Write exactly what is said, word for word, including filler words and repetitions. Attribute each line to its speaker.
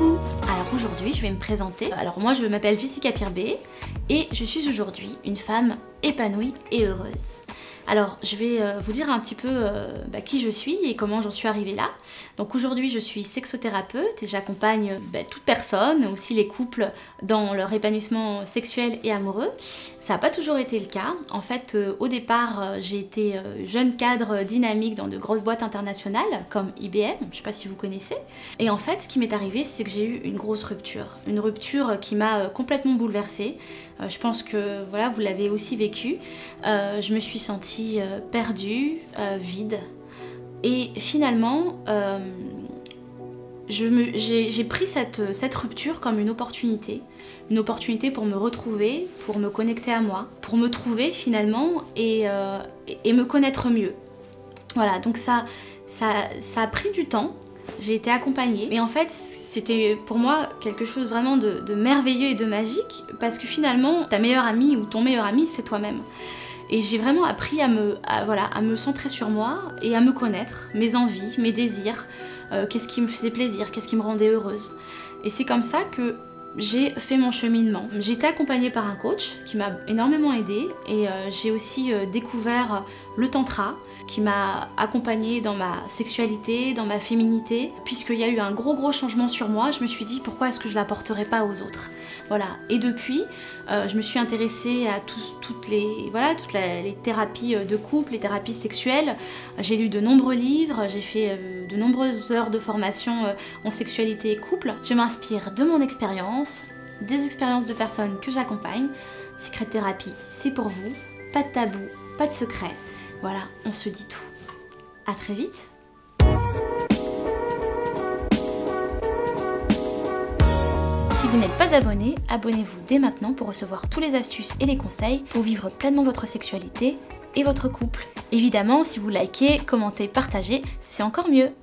Speaker 1: Coucou! Alors aujourd'hui je vais me présenter. Alors moi je m'appelle Jessica Pirbet et je suis aujourd'hui une femme épanouie et heureuse. Alors je vais euh, vous dire un petit peu euh, bah, qui je suis et comment j'en suis arrivée là. Donc aujourd'hui je suis sexothérapeute et j'accompagne bah, toute personne, aussi les couples dans leur épanouissement sexuel et amoureux. Ça n'a pas toujours été le cas. En fait euh, au départ euh, j'ai été euh, jeune cadre dynamique dans de grosses boîtes internationales comme I B M, je ne sais pas si vous connaissez. Et en fait ce qui m'est arrivé c'est que j'ai eu une grosse rupture. Une rupture qui m'a euh, complètement bouleversée. Euh, je pense que voilà, vous l'avez aussi vécu. Euh, je me suis sentie Euh, perdue, euh, vide, et finalement euh, j'ai pris cette, cette rupture comme une opportunité, une opportunité pour me retrouver, pour me connecter à moi, pour me trouver finalement et, euh, et, et me connaître mieux. Voilà, donc ça, ça, ça a pris du temps. J'ai été accompagnée, mais en fait c'était pour moi quelque chose vraiment de, de merveilleux et de magique, parce que finalement ta meilleure amie ou ton meilleur ami c'est toi-même. Et j'ai vraiment appris à me, à, voilà, à me centrer sur moi et à me connaître, mes envies, mes désirs, euh, qu'est-ce qui me faisait plaisir, qu'est-ce qui me rendait heureuse. Et c'est comme ça que j'ai fait mon cheminement. J'ai été accompagnée par un coach qui m'a énormément aidée, et euh, j'ai aussi euh, découvert le tantra qui m'a accompagnée dans ma sexualité, dans ma féminité. Puisqu'il y a eu un gros gros changement sur moi, je me suis dit pourquoi est-ce que je l'apporterais pas aux autres. Voilà. Et depuis, euh, je me suis intéressée à tout, toutes, les, voilà, toutes la, les thérapies de couple, les thérapies sexuelles. J'ai lu de nombreux livres, j'ai fait euh, de nombreuses heures de formation euh, en sexualité et couple. Je m'inspire de mon expérience, des expériences de personnes que j'accompagne. Secret Thérapie, c'est pour vous. Pas de tabou, pas de secret. Voilà, on se dit tout. À très vite. Si vous n'êtes pas abonné, abonnez-vous dès maintenant pour recevoir tous les astuces et les conseils pour vivre pleinement votre sexualité et votre couple. Évidemment, si vous likez, commentez, partagez, c'est encore mieux.